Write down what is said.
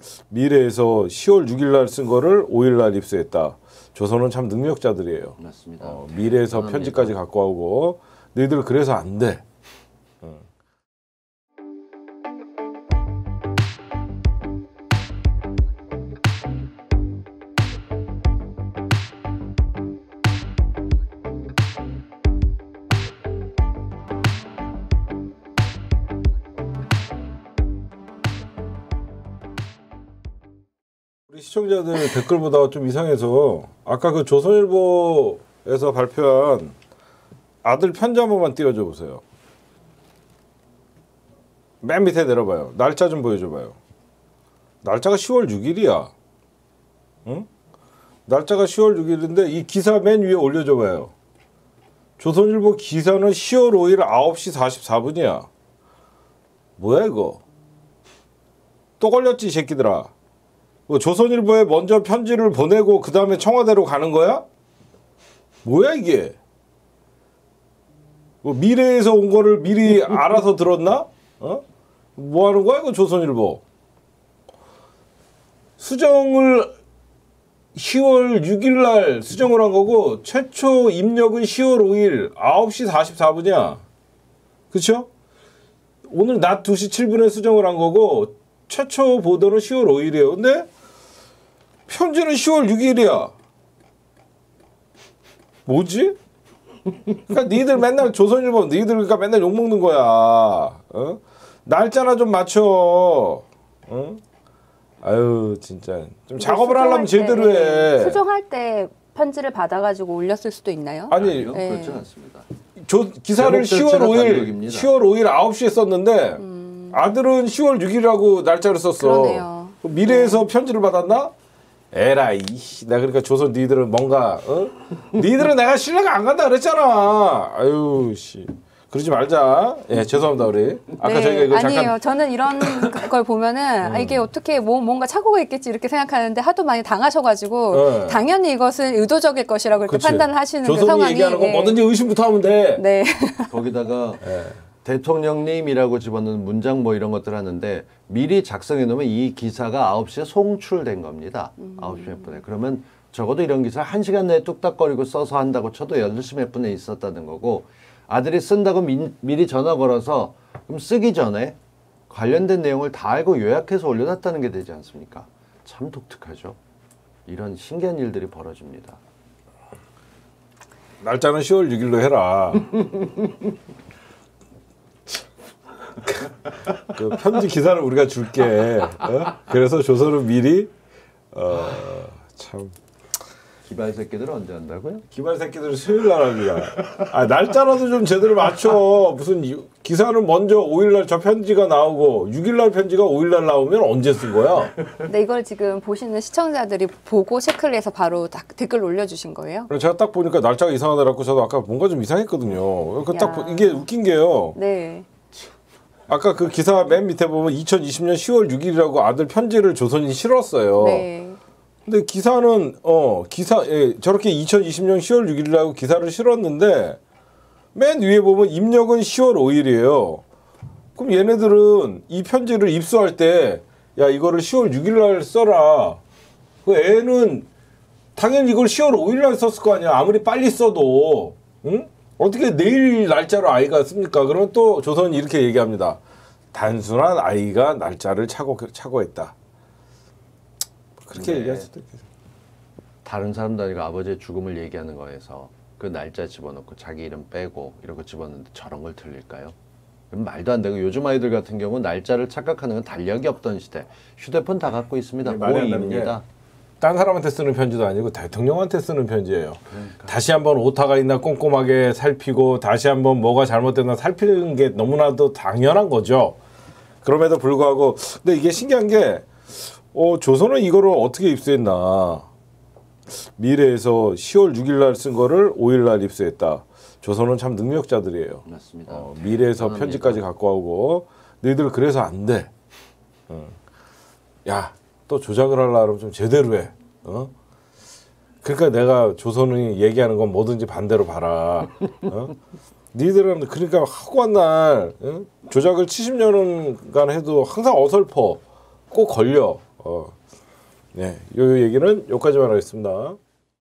미래에서 10월 6일 날 쓴 거를 5일 날 입수했다. 조선은 참 능력자들이에요. 맞습니다. 미래에서 편지까지 갖고 오고 너희들 그래서 안 돼. 우리 시청자들 댓글 보다가 좀 이상해서 아까 그 조선일보에서 발표한 아들 편지 한 번만 띄워줘 보세요. 맨 밑에 내려봐요. 날짜 좀 보여줘봐요. 날짜가 10월 6일이야. 응? 날짜가 10월 6일인데 이 기사 맨 위에 올려줘봐요. 조선일보 기사는 10월 5일 9시 44분이야. 뭐야 이거? 또 걸렸지 이 새끼들아. 조선일보에 먼저 편지를 보내고 그 다음에 청와대로 가는 거야? 뭐야 이게? 미래에서 온 거를 미리 알아서 들었나? 뭐 하는 거야 이거 조선일보? 수정을 10월 6일 날 수정을 한 거고 최초 입력은 10월 5일 9시 44분이야. 그쵸? 오늘 낮 2시 7분에 수정을 한 거고 최초 보도는 10월 5일이에요. 근데 편지는 10월 6일이야. 뭐지? 그러니까 니들 맨날 조선일보 니들 그러니까 맨날 욕먹는 거야. 날짜나 좀 맞춰. 아유 진짜 좀 작업을 하려면 제대로 해. 수정할 때 편지를 받아가지고 올렸을 수도 있나요? 아니 네. 그렇진 않습니다. 기사를 10월 5일 9시에 썼는데 아들은 10월 6일이라고 날짜를 썼어. 그러네요. 미래에서 편지를 받았나? 에라이. 나 그러니까 조선 니들은 뭔가 니들은 내가 신뢰가 안 간다 그랬잖아. 아유 씨. 그러지 말자. 예, 죄송합니다 우리. 아까 저희가 이거 아니에요. 잠깐 저는 이런 걸 보면은 이게 어떻게 뭔가 착오가 있겠지 이렇게 생각하는데 하도 많이 당하셔가지고 당연히 이것은 의도적일 것이라고 그렇게 그치. 판단을 하시는 그 조선이 상황이 얘기하는 건 뭐든지 의심부터 하면 돼. 네. 거기다가 대통령님이라고 집어넣는 문장 뭐 이런 것들 하는데 미리 작성해 놓으면 이 기사가 9시에 송출된 겁니다. 9시 몇 분에. 그러면 적어도 이런 기사를 1시간 내에 뚝딱거리고 써서 한다고 쳐도 8시 몇 분에 있었다는 거고 아들이 쓴다고 미리 전화 걸어서 그럼 쓰기 전에 관련된 내용을 다 알고 요약해서 올려놨다는 게 되지 않습니까? 참 독특하죠. 이런 신기한 일들이 벌어집니다. 날짜는 10월 6일로 해라. 그 편지 기사를 우리가 줄게. 그래서 조선은 미리 참 기발 새끼들 언제 한다고요? 기발 새끼들은 수요일 날 합니다. 아, 날짜라도 좀 제대로 맞춰. 무슨 기사는 먼저 5일 날 저 편지가 나오고 6일 날 편지가 5일 날 나오면 언제 쓴 거야? 근데 이걸 지금 보시는 시청자들이 보고 체크를 해서 바로 댓글 올려주신 거예요? 제가 딱 보니까 날짜가 이상하더라고. 저도 아까 뭔가 좀 이상했거든요. 이게 웃긴 게요. 네. 아까 그 기사 맨 밑에 보면 2020년 10월 6일이라고 아들 편지를 조선이 실었어요. 네. 근데 기사는 저렇게 2020년 10월 6일이라고 기사를 실었는데 맨 위에 보면 입력은 10월 5일이에요. 그럼 얘네들은 이 편지를 입수할 때 야 이거를 10월 6일 날 써라. 그 애는 당연히 이걸 10월 5일 날 썼을 거 아니야. 아무리 빨리 써도. 응? 어떻게 내일 날짜로 아이가 씁니까? 그러면 또 조선이 이렇게 얘기합니다. 단순한 아이가 날짜를 착오했다. 그렇게 얘기할 수도 있겠죠. 다른 사람도 아니고 아버지의 죽음을 얘기하는 거에서 그 날짜 집어넣고 자기 이름 빼고 이런 거 집어넣는데 저런 걸 틀릴까요? 말도 안 되고 요즘 아이들 같은 경우 날짜를 착각하는 건 달력이 없던 시대. 휴대폰 다 갖고 있습니다. 오입니다. 딴 사람한테 쓰는 편지도 아니고 대통령한테 쓰는 편지예요. 그러니까. 다시 한번 오타가 있나 꼼꼼하게 살피고 다시 한번 뭐가 잘못됐나 살피는 게 너무나도 당연한 거죠. 그럼에도 불구하고 근데 이게 신기한 게 조선은 이거를 어떻게 입수했나. 미래에서 10월 6일 날 쓴 거를 5일 날 입수했다. 조선은 참 능력자들이에요. 맞습니다. 미래에서 편지까지 갖고 오고 너희들 그래서 안 돼. 야, 또 조작을 하려면 좀 제대로 해. 그러니까 내가 조선이 얘기하는 건 뭐든지 반대로 봐라. 니들은 그러니까 하고 한 날 조작을 70년간 해도 항상 어설퍼. 꼭 걸려. 네, 요 얘기는 여기까지만 하겠습니다.